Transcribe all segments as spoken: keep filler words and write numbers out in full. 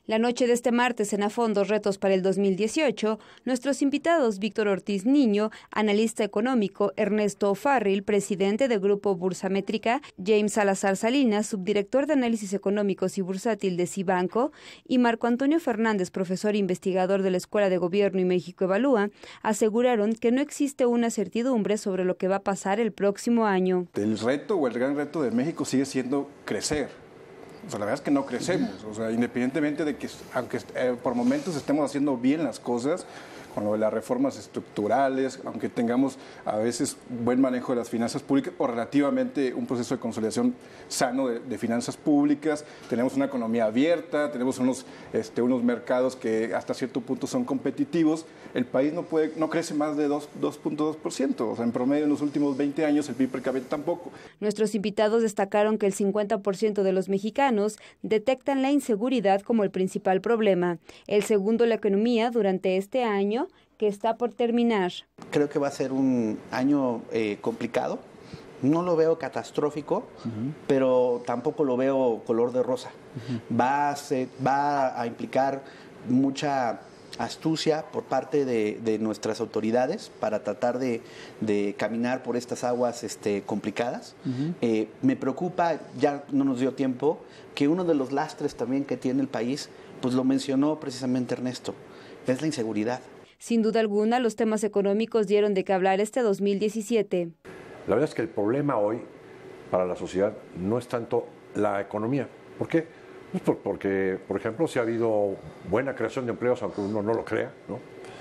La noche de este martes en A Fondo Retos para el dos mil dieciocho, nuestros invitados Víctor Ortiz Niño, analista económico, Ernesto O'Farrill, presidente del Grupo Bursamétrica, James Salazar Salinas, subdirector de Análisis Económicos y Bursátil de Cibanco, y Marco Antonio Fernández, profesor e investigador de la Escuela de Gobierno y México Evalúa, aseguraron que no existe una certidumbre sobre lo que va a pasar el próximo año. El reto o el gran reto de México sigue siendo crecer. O sea, la verdad es que no crecemos, o sea, independientemente de que, aunque eh, por momentos estemos haciendo bien las cosas, con lo de las reformas estructurales, aunque tengamos a veces buen manejo de las finanzas públicas o relativamente un proceso de consolidación sano de, de finanzas públicas, tenemos una economía abierta, tenemos unos, este, unos mercados que hasta cierto punto son competitivos, el país no, puede, no crece más de dos punto dos por ciento, o sea, en promedio en los últimos veinte años el P I B per cápita tampoco. Nuestros invitados destacaron que el cincuenta por ciento de los mexicanos detectan la inseguridad como el principal problema, el segundo la economía durante este año, que está por terminar. Creo que va a ser un año eh, complicado. No lo veo catastrófico, uh-huh. pero tampoco lo veo color de rosa. Uh-huh. Va a ser, va a implicar mucha astucia por parte de, de nuestras autoridades para tratar de, de caminar por estas aguas este, complicadas. Uh-huh. Eh, me preocupa, ya no nos dio tiempo, que uno de los lastres también que tiene el país, pues lo mencionó precisamente Ernesto, es la inseguridad. Sin duda alguna, los temas económicos dieron de qué hablar este dos mil diecisiete. La verdad es que el problema hoy para la sociedad no es tanto la economía. ¿Por qué? Pues porque, por ejemplo, sí ha habido buena creación de empleos, aunque uno no lo crea, ¿no?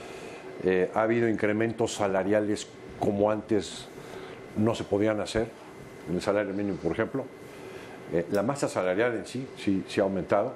Eh, ha habido incrementos salariales como antes no se podían hacer, en el salario mínimo, por ejemplo. Eh, la masa salarial en sí, sí, sí ha aumentado.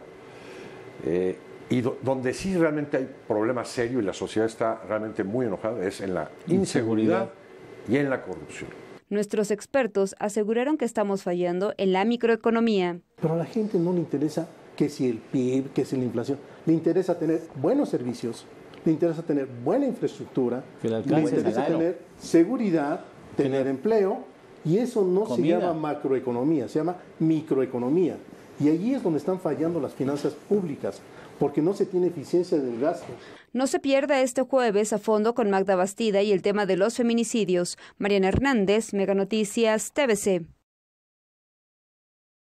Eh, Y do, donde sí realmente hay problemas serios y la sociedad está realmente muy enojada es en la inseguridad y en la corrupción. Nuestros expertos aseguraron que estamos fallando en la microeconomía. Pero a la gente no le interesa que si el P I B, que si la inflación, le interesa tener buenos servicios, le interesa tener buena infraestructura, le interesa tener seguridad, tener empleo, y eso no Comida. se llama macroeconomía, se llama microeconomía. Y allí es donde están fallando las finanzas públicas, porque no se tiene eficiencia del gasto. No se pierda este jueves A Fondo con Magda Bastida y el tema de los feminicidios. Mariana Hernández, Mega Noticias, T V C.